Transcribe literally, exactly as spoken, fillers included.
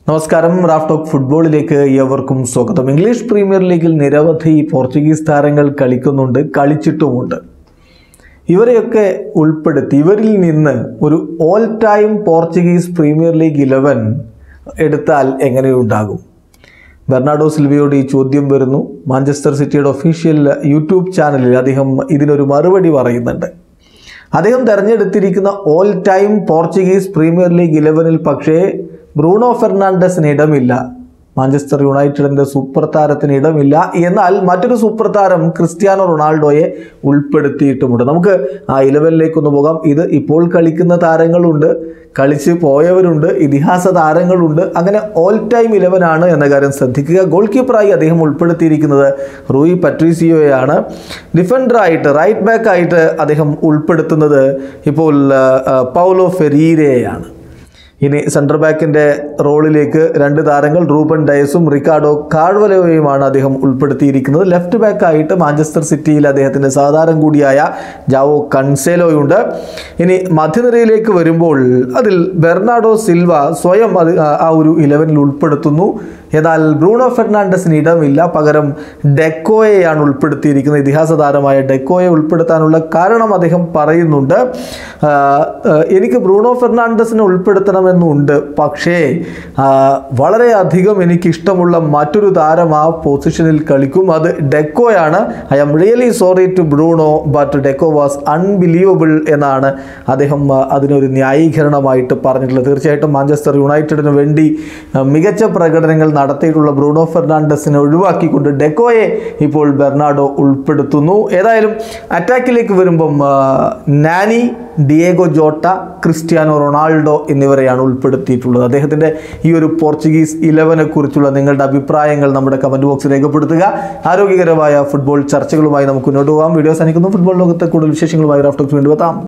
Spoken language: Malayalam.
നമസ്കാരം, റാഫ് ടോക്ക് ഫുട്ബോളിലേക്ക് ഏവർക്കും സ്വാഗതം. ഇംഗ്ലീഷ് പ്രീമിയർ ലീഗിൽ നിരവധി പോർച്ചുഗീസ് താരങ്ങൾ കളിക്കുന്നുണ്ട്, കളിച്ചിട്ടുമുണ്ട്. ഇവരെയൊക്കെ ഉൾപ്പെടുത്തി ഇവരിൽ നിന്ന് ഒരു all time Portuguese Premier League eleven എടുത്താൽ എങ്ങനെയുണ്ടാകും? ബെർണാഡോ സിൽവയോട് ഈ ചോദ്യം വരുന്നു. മാഞ്ചസ്റ്റർ സിറ്റിയുടെ ഒഫീഷ്യൽ യൂട്യൂബ് ചാനലിൽ അദ്ദേഹം ഇതിനൊരു മറുപടി പറയുന്നുണ്ട്. അദ്ദേഹം തിരഞ്ഞെടുത്തിരിക്കുന്ന all time Portuguese Premier League ഇലവനിൽ പക്ഷേ ബ്രൂണോ ഫെർണാണ്ടസിന് ഇടമില്ല, മാഞ്ചസ്റ്റർ യുണൈറ്റഡിൻ്റെ സൂപ്പർ താരത്തിന് ഇടമില്ല. എന്നാൽ മറ്റൊരു സൂപ്പർ താരം ക്രിസ്ത്യാനോ റൊണാൾഡോയെ ഉൾപ്പെടുത്തിയിട്ടുമുണ്ട്. നമുക്ക് ആ ഇലവനിലേക്കൊന്ന് പോകാം. ഇത് ഇപ്പോൾ കളിക്കുന്ന താരങ്ങളുണ്ട്, കളിച്ച് പോയവരുണ്ട്, ഇതിഹാസ താരങ്ങളുണ്ട്. അങ്ങനെ ഓൾ ടൈം ഇലവനാണ് എന്ന കാര്യം ശ്രദ്ധിക്കുക. ഗോൾ കീപ്പറായി അദ്ദേഹം ഉൾപ്പെടുത്തിയിരിക്കുന്നത് റൂയി പട്രീസിയോയാണ്. ഡിഫൻഡറായിട്ട് റൈറ്റ് ബാക്കായിട്ട് അദ്ദേഹം ഉൾപ്പെടുത്തുന്നത് ഇപ്പോൾ പൗലോ ഫെരീരയെയാണ്. ഇനി സെൻറ്റർ ബാക്കിൻ്റെ റോളിലേക്ക് രണ്ട് താരങ്ങൾ റൂബൻ ഡയസും റിക്കാർഡോ കാർവലോയുമാണ് അദ്ദേഹം ഉൾപ്പെടുത്തിയിരിക്കുന്നത്. ലെഫ്റ്റ് ബാക്കായിട്ട് മാഞ്ചസ്റ്റർ സിറ്റിയിൽ അദ്ദേഹത്തിൻ്റെ സഹതാരം കൂടിയായ ജാവോ കൺസേലോയുണ്ട്. ഇനി മധ്യനിരയിലേക്ക് വരുമ്പോൾ അതിൽ ബെർണാഡോ സിൽവ സ്വയം അത് ആ ഒരു ഇലവനിൽ ഉൾപ്പെടുത്തുന്നു. എന്നാൽ ബ്രൂണോ ഫെർണാണ്ടസിന് ഇടമില്ല, പകരം ഡെക്കോയെയാണ് ഉൾപ്പെടുത്തിയിരിക്കുന്നത്. ഇതിഹാസ താരമായ ഡെക്കോയെ ഉൾപ്പെടുത്താനുള്ള കാരണം അദ്ദേഹം പറയുന്നുണ്ട്. എനിക്ക് ബ്രൂണോ ഫെർണാണ്ടസിനെ ഉൾപ്പെടുത്തണമെന്നുണ്ട്, പക്ഷേ വളരെയധികം എനിക്കിഷ്ടമുള്ള മറ്റൊരു താരം ആ പൊസിഷനിൽ കളിക്കും, അത് ഡെക്കോയാണ്. I am really sorry to Bruno but Deco was unbelievable എന്നാണ് അദ്ദേഹം അതിനൊരു ന്യായീകരണമായിട്ട് പറഞ്ഞിട്ടുള്ളത്. തീർച്ചയായിട്ടും മാഞ്ചസ്റ്റർ യുണൈറ്റഡിന് വേണ്ടി മികച്ച പ്രകടനങ്ങൾ നടത്തിയിട്ടുള്ള ബ്രൂണോ ഫെർണാണ്ടസിനെ ഒഴിവാക്കിക്കൊണ്ട് ഡെക്കോയെ ഇപ്പോൾ ബെർണാഡോ ഉൾപ്പെടുത്തുന്നു. ഏതായാലും അറ്റാക്കിലേക്ക് വരുമ്പം Nani, Diego Jota, Cristiano Ronaldo എന്നിവരെയാണ് ഉൾപ്പെടുത്തിയിട്ടുള്ളത്. അദ്ദേഹത്തിൻ്റെ ഈ ഒരു പോർച്ചുഗീസ് ഇലവനെ കുറിച്ചുള്ള നിങ്ങളുടെ അഭിപ്രായങ്ങൾ നമ്മുടെ കമൻറ്റ് ബോക്സിൽ രേഖപ്പെടുത്തുക. ആരോഗ്യകരമായ ഫുട്ബോൾ ചർച്ചകളുമായി നമുക്ക് മുന്നോട്ട് പോകാം. വീഡിയോസ് അനുഭവിക്കുന്നു. ഫുട്ബോൾ ലോകത്തെ കൂടുതൽ വിശേഷങ്ങളുമായി റാഫ് ടോക്സ് വീണ്ടും എത്താം.